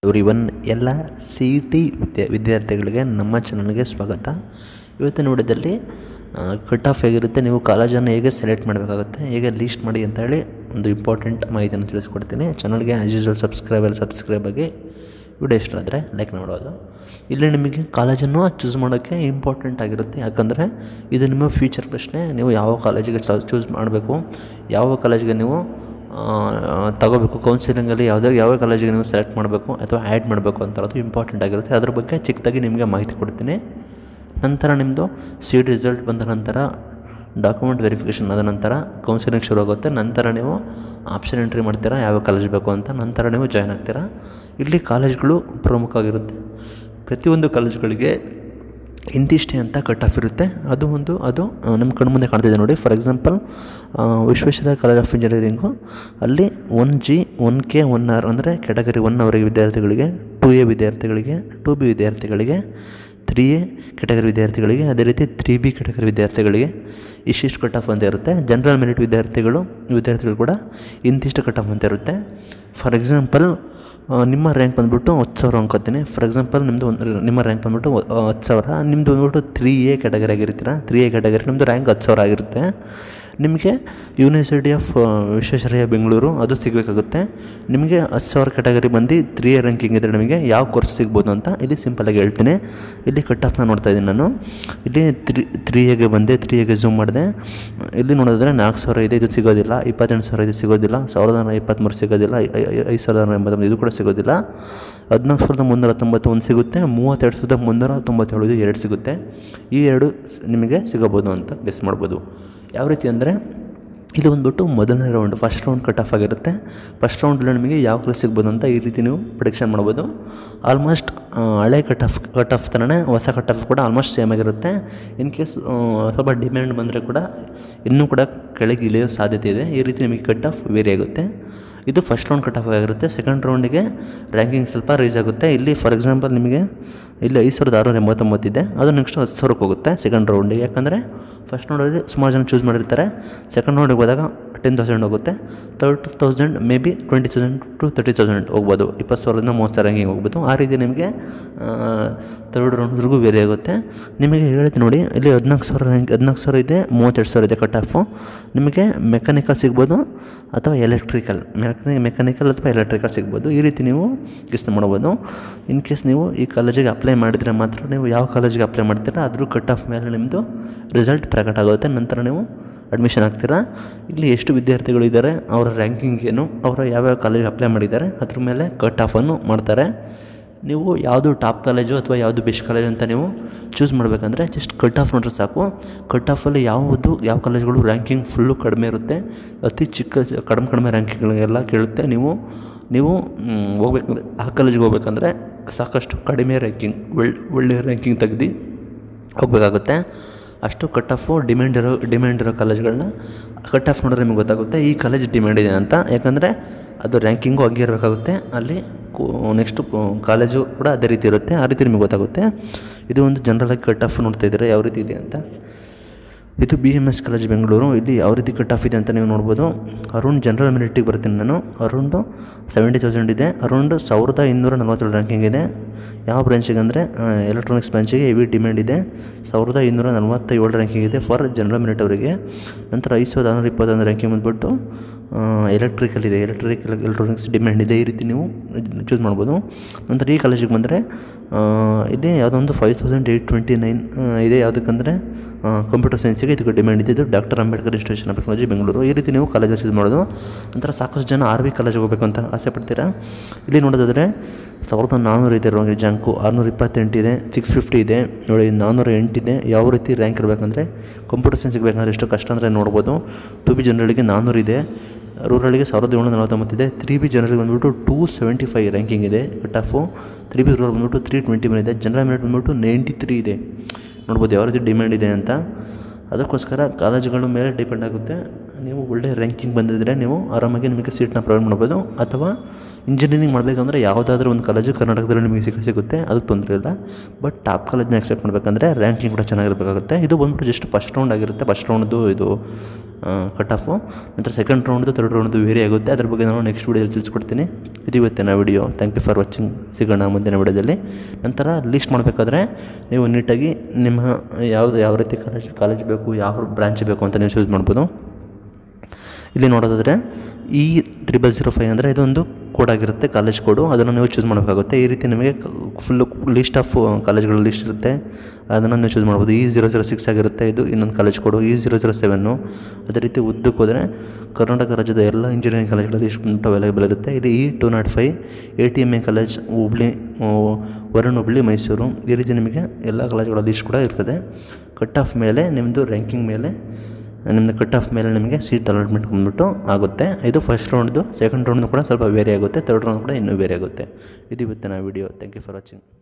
Everyone ಎಲ್ಲ C E T ವಿದ್ಯಾರ್ಥಿಗಳಿಗೆ ನಮ್ಮ ಚಾನಲ್ಗೆ ಸ್ವಾಗತ. ಇವತ್ತಿನ ವಿಡಿಯೋದಲ್ಲಿ ಕಟ್ ಆಫ್ ಹೇಗಿರುತ್ತೆ, ನೀವು ಕಾಲೇಜನ್ನು ಹೇಗೆ ಸೆಲೆಕ್ಟ್ ಮಾಡಬೇಕಾಗುತ್ತೆ, ಹೇಗೆ ಲೀಸ್ಟ್ ಮಾಡಿ ಅಂತ ಹೇಳಿ ಒಂದು ಇಂಪಾರ್ಟೆಂಟ್ ಮಾಹಿತಿಯನ್ನು ತಿಳಿಸ್ಕೊಡ್ತೀನಿ. ಚಾನಲ್ಗೆ ಆ್ಯಸ್ ಯೂಸ್ವಲ್ ಸಬ್ಸ್ಕ್ರೈಬ್ ಆಗಿ. ವಿಡಿಯೋ ಇಷ್ಟ ಆದರೆ ಲೈಕ್ ಮಾಡೋದು. ಇಲ್ಲಿ ನಿಮಗೆ ಕಾಲೇಜನ್ನು ಚೂಸ್ ಮಾಡೋಕ್ಕೆ ಇಂಪಾರ್ಟೆಂಟ್ ಆಗಿರುತ್ತೆ, ಯಾಕಂದರೆ ಇದು ನಿಮ್ಮ ಫ್ಯೂಚರ್ ಪ್ರಶ್ನೆ. ನೀವು ಯಾವ ಕಾಲೇಜಿಗೆ ಚೂಸ್ ಮಾಡಬೇಕು, ಯಾವ ಕಾಲೇಜಿಗೆ ನೀವು ತಗೋಬೇಕು, ಕೌನ್ಸಿಲಿಂಗಲ್ಲಿ ಯಾವ ಕಾಲೇಜಿಗೆ ನೀವು ಸೆಲೆಕ್ಟ್ ಮಾಡಬೇಕು ಅಥವಾ ಆ್ಯಡ್ ಮಾಡಬೇಕು ಅಂತಾರದು ಇಂಪಾರ್ಟೆಂಟ್ ಆಗಿರುತ್ತೆ. ಅದ್ರ ಬಗ್ಗೆ ಚಿಕ್ಕದಾಗಿ ನಿಮಗೆ ಮಾಹಿತಿ ಕೊಡ್ತೀನಿ. ನಂತರ ನಿಮ್ಮದು ಸೀಟ್ ರಿಸಲ್ಟ್ ಬಂದ ನಂತರ ಡಾಕ್ಯುಮೆಂಟ್ ವೆರಿಫಿಕೇಷನ್ ಆದ ನಂತರ ಕೌನ್ಸಿಲಿಂಗ್ ಶುರು ಆಗುತ್ತೆ. ನಂತರ ನೀವು ಆಪ್ಷನ್ ಎಂಟ್ರಿ ಮಾಡ್ತೀರಾ, ಯಾವ ಕಾಲೇಜ್ ಬೇಕು ಅಂತ. ನಂತರ ನೀವು ಜಾಯ್ನ್ ಆಗ್ತೀರಾ. ಇಲ್ಲಿ ಕಾಲೇಜ್ಗಳು ಪ್ರಮುಖವಾಗಿರುತ್ತೆ. ಪ್ರತಿಯೊಂದು ಕಾಲೇಜ್ಗಳಿಗೆ ಇಂತಿಷ್ಟೇ ಅಂತ ಕಟ್ ಆಫ್ ಇರುತ್ತೆ. ಅದು ನಮ್ಮ ಕಣ್ಮುಂದೆ ಕಾಣ್ತಿದೆ ನೋಡಿ. For example Visvesvaraya college of engineering ಅಲ್ಲಿ 1G 1K 1R ಅಂದರೆ ಕ್ಯಾಟಗರಿ 1 ಅವರಿಗೆ ವಿದ್ಯಾರ್ಥಿಗಳಿಗೆ, 2A ವಿದ್ಯಾರ್ಥಿಗಳಿಗೆ, 2B ವಿದ್ಯಾರ್ಥಿಗಳಿಗೆ, 3A ಕ್ಯಾಟಗರಿ ವಿದ್ಯಾರ್ಥಿಗಳಿಗೆ, ಅದೇ ರೀತಿ 3B ಕ್ಯಾಟಗರಿ ವಿದ್ಯಾರ್ಥಿಗಳಿಗೆ ಇಷ್ಟಿಷ್ಟು ಕಟ್ ಆಫ್ ಅಂತ ಇರುತ್ತೆ. ಜನರಲ್ ಮೆರಿಟ್ ವಿದ್ಯಾರ್ಥಿಗಳು ಕೂಡ ಇಂತಿಷ್ಟು ಕಟ್ ಆಫ್ ಅಂತ ಇರುತ್ತೆ. ಫಾರ್ ಎಕ್ಸಾಂಪಲ್ ನಿಮ್ಮ ರ್ಯಾಂಕ್ ಬಂದುಬಿಟ್ಟು 10,000 ಅನ್ಕೋತೀನಿ. ಫಾರ್ ಎಕ್ಸಾಂಪಲ್ ನಿಮ್ಮ ರ್ಯಾಂಕ್ ಬಂದುಬಿಟ್ಟು 10,000, ನಿಮ್ಮದು ಬಂದುಬಿಟ್ಟು 3A ಕ್ಯಾಟಗರಿ ಆಗಿರ್ತೀರ. 3A ಕ್ಯಾಟಗರಿ ನಿಮ್ಮದು ರ್ಯಾಂಕ್ 10,000 ಆಗಿರುತ್ತೆ. ನಿಮಗೆ ಯೂನಿವರ್ಸಿಟಿ ಆಫ್ ವಿಶ್ವೇಶ್ವರಯ್ಯ ಬೆಂಗಳೂರು ಅದು ಸಿಗಬೇಕಾಗುತ್ತೆ. ನಿಮಗೆ 10,000 ಕ್ಯಾಟಗರಿ ಬಂದು 3A ರ್ಯಾಂಕಿಂಗ್ ಇದ್ದರೆ ನಿಮಗೆ ಯಾವ ಕೋರ್ಸ್ ಸಿಗ್ಬೋದು ಅಂತ ಇಲ್ಲಿ ಸಿಂಪಲಾಗಿ ಹೇಳ್ತೀನಿ. ಇಲ್ಲಿ ಕಟ್ ಆಫ್ನ ನೋಡ್ತಾ ಇದ್ದೀನಿ ನಾನು. ಇಲ್ಲಿ 3Aಗೆ ಬಂದೆ, 3Aಗೆ ಝೂಮ್ ಮಾಡಿದೆ. ಇಲ್ಲಿ ನೋಡಿದ್ರೆ 4,000 ಇದೆ, ಇದು ಸಿಗೋದಿಲ್ಲ. 28,000 ಇದು ಸಿಗೋದಿಲ್ಲ. 1,123 ಸಿಗೋದಿಲ್ಲ. 5,187 ಇದು ಕೂಡ ಸಿಗೋದಿಲ್ಲ. 14,319 ಒಂದು ಸಿಗುತ್ತೆ. 32,397 ಇದು 2 ಸಿಗುತ್ತೆ. ಈ 2 ನಿಮಗೆ ಸಿಗಬಹುದು ಅಂತ ಗೆಸ್ ಮಾಡ್ಬೋದು. ಯಾವ ರೀತಿ ಅಂದರೆ ಇದು ಬಂದುಬಿಟ್ಟು ಮೊದಲನೇ round, first round cut off ಆಗಿರುತ್ತೆ. ಫಸ್ಟ್ ರೌಂಡಲ್ಲಿ ನಿಮಗೆ ಯಾವ ಕ್ಲಾಸ್ ಸಿಗ್ಬೋದು ಅಂತ ಈ ರೀತಿ ನೀವು ಪ್ರಿಡಿಕ್ಷನ್ ಮಾಡ್ಬೋದು. ಆಲ್ಮೋಸ್ಟ್ ಹಳೆ ಕಟ್ ಆಫ್ ಥರನೇ ಹೊಸ ಕಟ್ ಆಫ್ ಕೂಡ ಆಲ್ಮೋಸ್ಟ್ ಸೇಮ್ ಆಗಿರುತ್ತೆ. ಇನ್ ಕೇಸ್ ಸ್ವಲ್ಪ ಡಿಮ್ಯಾಂಡ್ ಬಂದರೆ ಕೂಡ ಇನ್ನೂ ಕೂಡ ಕೆಳಗೆ ಇಳಿಯೋ ಸಾಧ್ಯತೆ ಇದೆ. ಈ ರೀತಿ ನಿಮಗೆ ಕಟ್ ಆಫ್ ವೇರಿ ಆಗುತ್ತೆ. ಇದು ಫಸ್ಟ್ ರೌಂಡ್ ಕಟ್ ಆಫ್ ಆಗಿರುತ್ತೆ. ಸೆಕೆಂಡ್ ರೌಂಡಿಗೆ ರ್ಯಾಂಕಿಂಗ್ ಸ್ವಲ್ಪ ರೈಸ್ ಆಗುತ್ತೆ. ಇಲ್ಲಿ ಫಾರ್ ಎಕ್ಸಾಂಪಲ್ ನಿಮಗೆ ಇಲ್ಲಿ 5,689 ಇದೆ, ಅದು ನೆಕ್ಸ್ಟ್ 10,000ಕ್ಕೆ ಹೋಗುತ್ತೆ ಸೆಕೆಂಡ್ ರೌಂಡಿಗೆ. ಯಾಕಂದರೆ ಫಸ್ಟ್ ರೌಂಡಲ್ಲಿ ಸುಮಾರು ಜನ ಚೂಸ್ ಮಾಡಿರ್ತಾರೆ. ಸೆಕೆಂಡ್ ರೌಂಡಿಗೆ ಹೋದಾಗ 10,000 ಹೋಗುತ್ತೆ. 30,000 ಮೇ ಬಿ 20,000 to 30,000 ಹೋಗ್ಬೋದು. 20,000ದಿಂದ 30,000 ರ್ಯಾಂಕಿಂಗ್ ಹೋಗ್ಬೋದು. ಆ ರೀತಿ ನಿಮಗೆ ಥರ್ಡ್ ರೌಂಡ್ವರೆಗೂ ವೇರಿ ಆಗುತ್ತೆ. ನಿಮಗೆ ಹೇಳಿದ್ದು ನೋಡಿ, ಇಲ್ಲಿ 14,000 ಇದೆ, 32,000 ಇದೆ ಕಟ್ ಆಫು. ನಿಮಗೆ ಮೆಕ್ಯಾನಿಕಲ್ ಸಿಗ್ಬೋದು ಅಥವಾ ಮೆಕ್ಯಾನಿಕಲ್ ಅಥವಾ ಎಲೆಕ್ಟ್ರಿಕಲ್ ಸಿಗ್ಬೋದು. ಈ ರೀತಿ ನೀವು ಗೆಸ್ ಮಾಡ್ಬೋದು. ಇನ್ ಕೇಸ್ ನೀವು ಈ ಕಾಲೇಜಿಗೆ ಅಪ್ಲೈ ಮಾಡಿದರೆ ಮಾತ್ರ ನೀವು ಯಾವ ಕಾಲೇಜಿಗೆ ಅಪ್ಲೈ ಮಾಡ್ತೀರಾ ಅದ್ರ ಕಟ್ ಆಫ್ ಮೇಲೆ ನಿಮ್ಮದು ರಿಸಲ್ಟ್ ಪ್ರಕಟ ಆಗುತ್ತೆ. ನಂತರ ನೀವು ಅಡ್ಮಿಷನ್ ಆಗ್ತೀರಾ. ಇಲ್ಲಿ ಎಷ್ಟು ವಿದ್ಯಾರ್ಥಿಗಳಿದ್ದಾರೆ, ಅವರ ರ್ಯಾಂಕಿಂಗ್ ಏನು, ಅವರು ಯಾವ್ಯಾವ ಕಾಲೇಜಿಗೆ ಅಪ್ಲೈ ಮಾಡಿದ್ದಾರೆ ಅದ್ರ ಮೇಲೆ ಕಟ್ ಆಫನ್ನು ಮಾಡ್ತಾರೆ. ನೀವು ಯಾವುದು ಟಾಪ್ ಕಾಲೇಜು ಅಥವಾ ಯಾವುದು ಬೆಸ್ಟ್ ಕಾಲೇಜು ಅಂತ ನೀವು ಚೂಸ್ ಮಾಡಬೇಕಂದ್ರೆ ಜಸ್ಟ್ ಕಟ್ ಆಫ್ ನೋಡ್ರೆ ಸಾಕು. ಕಟ್ ಆಫಲ್ಲಿ ಯಾವ ಕಾಲೇಜುಗಳು ರ್ಯಾಂಕಿಂಗ್ ಫುಲ್ಲು ಕಡಿಮೆ ಇರುತ್ತೆ, ಅತಿ ಕಡಿಮೆ ರ್ಯಾಂಕಿಂಗ್ಗಳಿಗೆಲ್ಲ ಕೇಳುತ್ತೆ. ನೀವು ಹೋಗ್ಬೇಕಂದ್ರೆ ಆ ಕಾಲೇಜಿಗೆ ಹೋಗ್ಬೇಕಂದ್ರೆ ಸಾಕಷ್ಟು ಕಡಿಮೆ ರ್ಯಾಂಕಿಂಗ್, ಒಳ್ಳೆಯ ರ್ಯಾಂಕಿಂಗ್ ತೆಗೆದು ಹೋಗಬೇಕಾಗುತ್ತೆ. ಅಷ್ಟು ಕಟ್ ಆಫು ಡಿಮ್ಯಾಂಡ್ ಇರೋ ಕಾಲೇಜ್ಗಳನ್ನ ಕಟ್ ಆಫ್ ನೋಡಿದ್ರೆ ನಿಮಗೆ ಗೊತ್ತಾಗುತ್ತೆ ಈ ಕಾಲೇಜ್ ಡಿಮ್ಯಾಂಡ್ ಇದೆ ಅಂತ. ಯಾಕಂದರೆ ಅದು ರ್ಯಾಂಕಿಂಗು ಹಂಗೆ ಇರಬೇಕಾಗುತ್ತೆ. ಅಲ್ಲಿ ನೆಕ್ಸ್ಟು ಕಾಲೇಜು ಕೂಡ ಅದೇ ರೀತಿ ಇರುತ್ತೆ. ಆ ರೀತಿ ನಿಮಗೆ ಗೊತ್ತಾಗುತ್ತೆ. ಇದು ಒಂದು ಜನರಲಾಗಿ ಕಟ್ ಆಫ್ ನೋಡ್ತಾ ಇದ್ದೀರಾ ಯಾವ ರೀತಿ ಇದೆ ಅಂತ. ಇದು BMS ಕಾಲೇಜ್ ಬೆಂಗಳೂರು. ಇಲ್ಲಿ ಯಾವ ರೀತಿ ಕಟ್ ಆಫ್ ಇದೆ ಅಂತ ನೀವು ನೋಡ್ಬೋದು. ಅರೌಂಡ್ ಜನರಲ್ ಮೆರಿಟಿಗೆ ಬರ್ತೀನಿ ನಾನು. ಅರೌಂಡು 70,000 ಇದೆ. ಅರೌಂಡ್ 1,247 ರ್ಯಾಂಕಿಂಗ್ ಇದೆ. ಯಾವ ಬ್ರಾಂಚಿಗೆ ಅಂದರೆ ಎಲೆಕ್ಟ್ರಾನಿಕ್ಸ್ ಬ್ರಾಂಚಿಗೆ ಹೆವಿ ಡಿಮ್ಯಾಂಡ್ ಇದೆ. 1,247 ರ್ಯಾಂಕಿಂಗ್ ಇದೆ ಫಾರ್ ಜನರಲ್ ಮೆರಿಟ್ ಅವರಿಗೆ. ನಂತರ 5,621 ರ್ಯಾಂಕಿಂಗ್ ಬಂದುಬಿಟ್ಟು ಎಲೆಕ್ಟ್ರಿಕಲ್ ಇದೆ. ಎಲೆಕ್ಟ್ರಾನಿಕ್ಸ್ ಡಿಮ್ಯಾಂಡ್ ಇದೆ. ಈ ರೀತಿ ನೀವು ಚೂಸ್ ಮಾಡ್ಬೋದು. ನಂತರ ಈ ಕಾಲೇಜಿಗೆ ಬಂದರೆ ಇಲ್ಲಿ ಯಾವುದೋ ಒಂದು 5,829 ಇದೆ. ಯಾವುದಕ್ಕಂದರೆ ಕಂಪ್ಯೂಟರ್ ಸೈನ್ಸಿಗೆ ಇದಕ್ಕೆ ಡಿಮ್ಯಾಂಡ್ ಇದೆ. ಇದು doctor Ambedkar institution of technology Bengaluru. ಈ ರೀತಿ ನೀವು ಕಾಲೇಜಲ್ಲಿ ಚೂಸ್ ಮಾಡೋದು. ನಂತರ ಸಾಕಷ್ಟು ಜನ RV ಕಾಲೇಜಿಗೆ ಹೋಗಬೇಕು ಅಂತ ಆಸೆ ಪಡ್ತೀರಾ. ಇಲ್ಲಿ ನೋಡೋದಾದರೆ 1,400 ಇದೆ ರ್ಯಾಂಕು, 628 ಇದೆ, 650 ಇದೆ ನೋಡಿ, 408 ಇದೆ. ಯಾವ ರೀತಿ ರ್ಯಾಂಕ್ ಇರಬೇಕಂದ್ರೆ ಕಂಪ್ಯೂಟರ್ ಸೈನ್ಸಿಗೆ ಬೇಕಂದ್ರೆ ಎಷ್ಟು ಕಷ್ಟ ಅಂದರೆ ನೋಡ್ಬೋದು. 2B ಜನರಲ್ಗೆ 400 ಇದೆ. ರೂರಲ್ಗೆ 1,749 ಇದೆ. 3B ಜನರಲ್ಗೆ ಬಂದುಬಿಟ್ಟು 275 ರ್ಯಾಂಕಿಂಗ್ ಇದೆ ಕಟ್ ಆಫು. 3B ರೂರಲ್ ಬಂದುಬಿಟ್ಟು 321 ಇದೆ. ಜನರಲ್ ಮೆರಿಟ್ ಬಂದುಬಿಟ್ಟು 93 ಇದೆ. ನೋಡ್ಬೋದು ಯಾವ ರೀತಿ ಡಿಮ್ಯಾಂಡ್ ಇದೆ ಅಂತ. ಅದಕ್ಕೋಸ್ಕರ ಕಾಲೇಜುಗಳ ಮೇಲೆ ಡಿಪೆಂಡ್ ಆಗುತ್ತೆ. ನೀವು ಒಳ್ಳೆ ರ್ಯಾಂಕಿಂಗ್ ಬಂದಿದ್ದರೆ ನೀವು ಆರಾಮಾಗಿ ನಿಮಗೆ ಸೀಟ್ನ ಪ್ರೊವೈಡ್ ಮಾಡ್ಬೋದು. ಅಥವಾ ಇಂಜಿನಿಯರಿಂಗ್ ಮಾಡಬೇಕಂದ್ರೆ ಯಾವುದಾದ್ರೂ ಒಂದು ಕಾಲೇಜು ಕರ್ನಾಟಕದಲ್ಲಿ ನಿಮಗೆ ಸಿಗುತ್ತೆ, ಅದಕ್ಕೆ ತೊಂದರೆ ಇಲ್ಲ. ಬಟ್ ಟಾಪ್ ಕಾಲೇಜ್ನ ಎಕ್ಸೆಪ್ಟ್ ಮಾಡಬೇಕಂದ್ರೆ ರ್ಯಾಂಕಿಂಗ್ ಕೂಡ ಚೆನ್ನಾಗಿರಬೇಕಾಗುತ್ತೆ. ಇದು ಬಂದ್ಬಿಟ್ಟು ಜಸ್ಟ್ ಫಸ್ಟ್ ರೌಂಡ್ ಆಗಿರುತ್ತೆ. ಫಸ್ಟ್ ರೌಂಡ್ದು ಇದು ಕಟ್ ಆಫು. ನಂತರ ಸೆಕೆಂಡ್ ರೌಂಡ್ದು ಥರ್ಡ್ ರೌಂಡ್ದು ವೇರಿ ಆಗುತ್ತೆ. ಅದ್ರ ಬಗ್ಗೆ ನಾನು ನೆಕ್ಸ್ಟ್ ವೀಡಿಯೋದಲ್ಲಿ ತಿಳಿಸ್ಕೊಡ್ತೀನಿ. ಇದು ಇವತ್ತಿನ video. Thank you for watching. ಸಿಗೋಣ ಮುಂದಿನ ವಿಡಿಯೋದಲ್ಲಿ. ನಂತರ ಲೀಸ್ಟ್ ಮಾಡಬೇಕಾದ್ರೆ ನೀವು ನೀಟಾಗಿ ನಿಮ್ಮ ಯಾವ ರೀತಿ ಕಾಲೇಜ್ ಬೇಕು, ಯಾವ ಬ್ರಾಂಚ್ ಬೇಕು ಅಂತ ನೀವು ಚೂಸ್ ಮಾಡ್ಬೋದು. ಇಲ್ಲಿ ನೋಡೋದಾದರೆ E0005 ಅಂದರೆ ಇದೊಂದು ಕೋಡ್ ಆಗಿರುತ್ತೆ, ಕಾಲೇಜ್ ಕೋಡು. ಅದನ್ನು ನೀವು ಚೂಸ್ ಮಾಡಬೇಕಾಗುತ್ತೆ. ಈ ರೀತಿ ನಿಮಗೆ ಫುಲ್ಲು ಲಿಸ್ಟ್ ಆಫ್ ಕಾಲೇಜ್ಗಳ ಲಿಸ್ಟ್ ಇರುತ್ತೆ, ಅದನ್ನು ನೀವು ಚೂಸ್ ಮಾಡ್ಬೋದು. E006 ಆಗಿರುತ್ತೆ, ಇದು ಇನ್ನೊಂದು ಕಾಲೇಜ್ ಕೋಡು. E007 ಅದೇ ರೀತಿ ಉದ್ದಕ್ಕೆ ಹೋದರೆ ಕರ್ನಾಟಕ ರಾಜ್ಯದ ಎಲ್ಲ ಇಂಜಿನಿಯರಿಂಗ್ ಕಾಲೇಜ್ಗಳ ಲಿಸ್ಟ್ ಬಂದು ಅವೈಲೇಬಲ್ ಇರುತ್ತೆ. ಇಲ್ಲಿ E205 ATMA college, Hubli, Varun Hubli, Mysuru. ಈ ರೀತಿ ನಿಮಗೆ ಎಲ್ಲ ಕಾಲೇಜ್ಗಳ ಲಿಸ್ಟ್ ಕೂಡ ಇರ್ತದೆ. ಕಟ್ ಆಫ್ ಮೇಲೆ ನಿಮ್ಮದು ರ್ಯಾಂಕಿಂಗ್ ಮೇಲೆ ನಿಮ್ಮದು ಕಟ್ ಆಫ್ ಮೇಲೆ ನಿಮಗೆ ಸೀಟ್ ಅಲಾಟ್ಮೆಂಟ್ ಬಂದ್ಬಿಟ್ಟು ಆಗುತ್ತೆ. ಇದು ಫಸ್ಟ್ ರೌಂಡ್ದು. ಸೆಕೆಂಡ್ ರೌಂಡ್ದು ಕೂಡ ಸ್ವಲ್ಪ ವೇರಿ ಆಗುತ್ತೆ. ಥರ್ಡ್ ರೌಂಡ್ ಕೂಡ ಇನ್ನೂ ವೇರಿ ಆಗುತ್ತೆ. ಇದು ಇವತ್ತಿನ video. Thank you for watching.